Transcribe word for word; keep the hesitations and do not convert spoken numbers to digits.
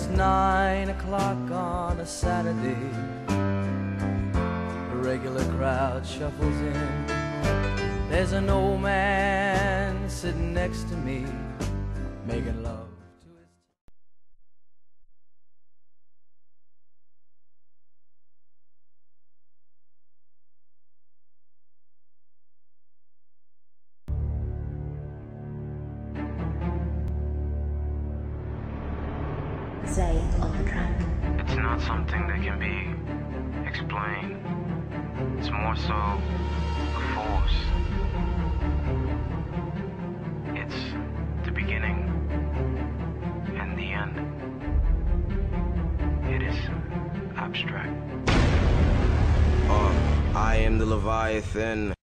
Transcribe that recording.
It's nine o'clock on a Saturday. A regular crowd shuffles in. There's an old man sitting next to me, making love to his... Say on the track. It's not something that can be explained. It's more so a force. It's the beginning and the end. It is abstract. Uh, I am the Leviathan.